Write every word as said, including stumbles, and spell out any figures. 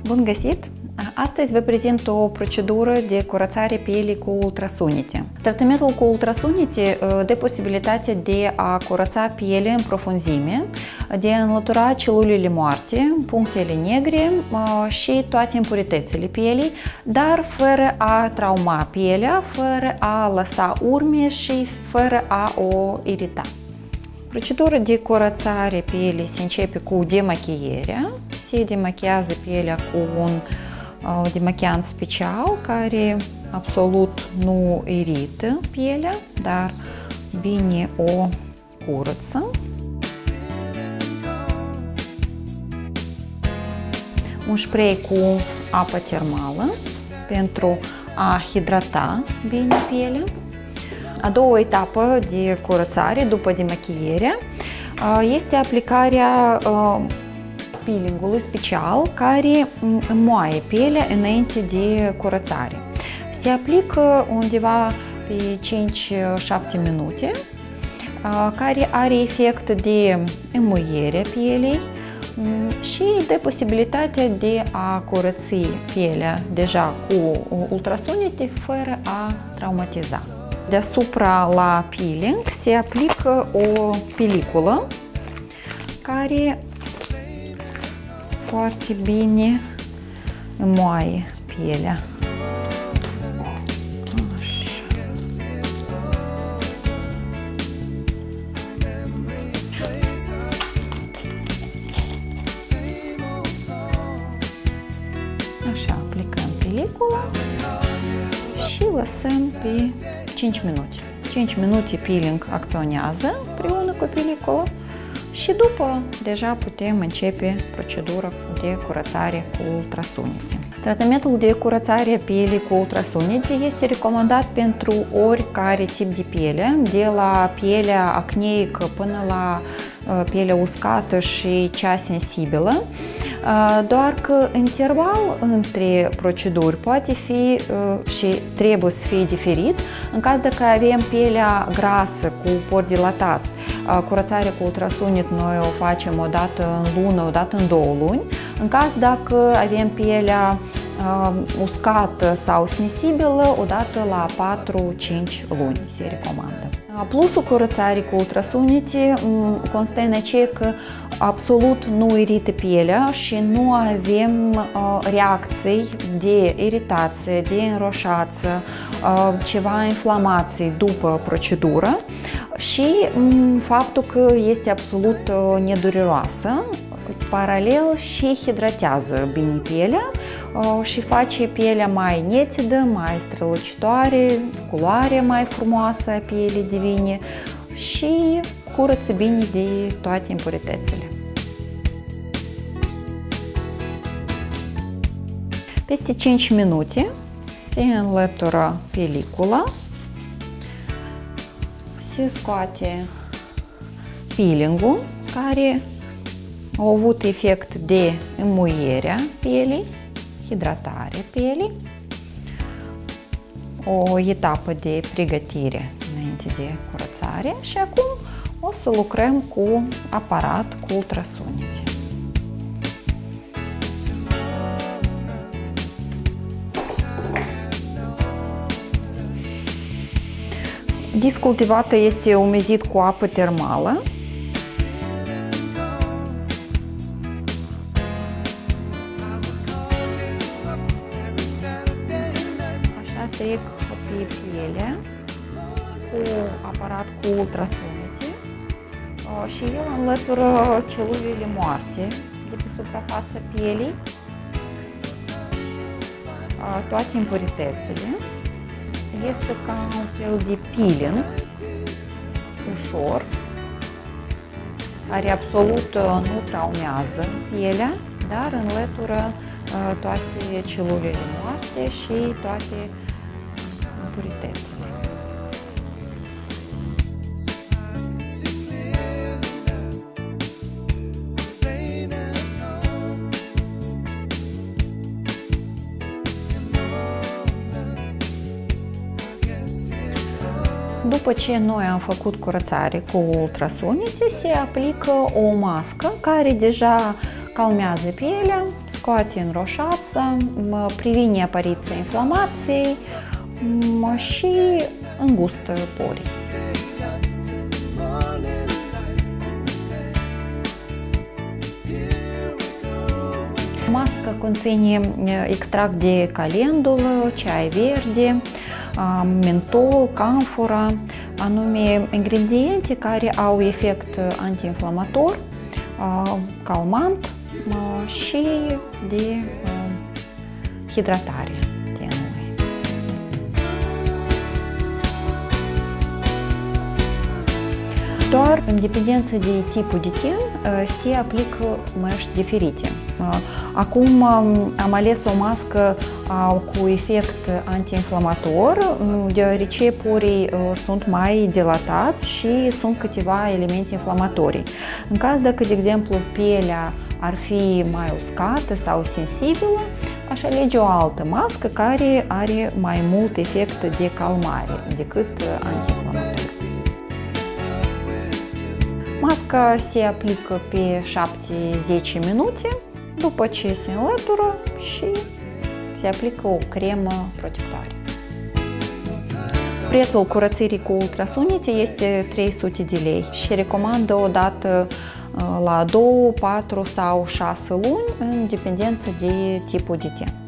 Bun găsit! Astăzi vă prezint o procedură de curățare pielii cu ultrasunete. Tratamentul cu ultrasunete dă posibilitatea de a curăța pielea în profunzime, de a înlătura celulele moarte, punctele negre și toate impuritățile pielii, dar fără a trauma pielea, fără a lăsa urme și fără a o irita. Procedura de curățare pielii se începe cu demachierea. Se demachiază pielea cu un demachiant special care absolut nu irită pielea, dar bine o curăță. Un spray cu apă termală pentru a hidrata bine pielea. A doua etapă de curățare după demachiere este aplicarea peelingului special care înmoaie pielea înainte de curățare. Se aplică undeva pe cinci șapte minute, care are efect de înmuiere pielei și de posibilitatea de a curăți pielea deja cu ultrasunete fără a traumatiza. Deasupra la peeling se aplică o peliculă care foarte bine înmoaie pielea. Așa, aplicăm pelicula și lăsăm pe cinci minute. cinci minute peeling acționează împreună cu pelicula și după deja putem începe procedura de curățare cu ultrasunete. Tratamentul de curățare a pielii cu ultrasunete este recomandat pentru oricare tip de piele, de la pielea acneică până la pielea uscată și cea sensibilă, doar că interval între proceduri poate fi și trebuie să fie diferit. În caz dacă avem pielea grasă cu pori dilatați, curățarea cu ultrasunet noi o facem o dată în lună, o dată în două luni. În caz dacă avem pielea uscată sau sensibilă, o dată la patru cinci luni se recomandă. Plusul curățării cu ultrasunete constă în aceea că absolut nu irită pielea și nu avem reacții de iritație, de înroșață, ceva inflamații după procedură și faptul că este absolut nedureroasă, paralel și hidratează bine pielea și face pielea mai nitidă, mai strălucitoare, culoarea mai frumoasă a pielii devine și curăță bine de toate impuritățile. Peste cinci minute se înlătură pelicula, se scoate peelingul care a avut efect de înmuiere a pielii, hidratare pielii, o etapă de pregătire înainte de curățare și acum o să lucrăm cu aparat cu ultrasunete. Discul cultivată este umezit cu apă termală. Trec pe piele cu aparat cu ultrasunete și el înlătură celulele moarte de pe suprafața pielii, toate impuritățile. Iese ca un fel de peeling ușor, care absolut nu traumează pielea, dar înlătură toate celulele moarte și toate impuritățile. După ce noi am făcut curățare cu ultrasunete, se aplică o mască care deja calmează pielea, scoate înroșață, previne apariția inflamației și îngustă porii. Masca conține extract de calendulă, ceai verde, mentol, camfora, anume ingrediente care au efect antiinflamator, calmant și de hidratare tenului. Doar în dependență de tipul de ten se aplică măști diferite. Acum am ales o mască cu efect antiinflamator, deoarece porii sunt mai dilatați și sunt câteva elemente inflamatorii. În caz dacă, de exemplu, pielea ar fi mai uscată sau sensibilă, aș alege o altă mască care are mai mult efect de calmare decât antiinflamator. Masca se aplică pe șapte zece minute, după ce se înlătură și se aplică o cremă protectoare. Prețul curățirii cu ultrasunete este trei sute de lei și recomandă o dată la două, patru sau șase luni în dependență de tipul de ten.